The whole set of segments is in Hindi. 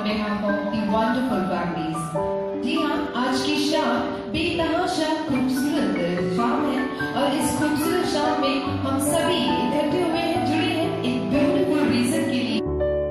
behalf of the wonderful families. जी हाँ, आज की शाम बेतहाशा खूबसूरत शाम है और इस खूबसूरत शाम में हम सभी इकट्ठे हुए हैं, जुड़े हैं एक ब्यूटीफुल रीजन के लिए।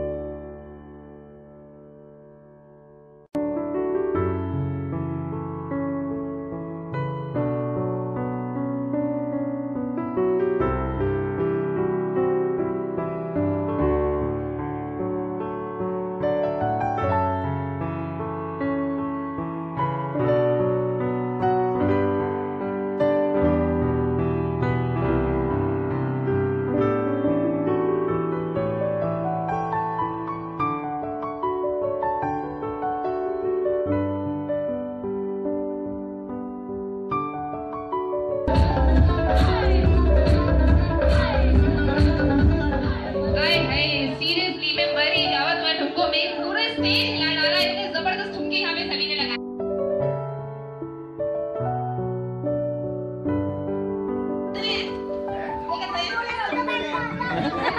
जबरदस्त ठुमके यहाँ पे सभी ने लगाए।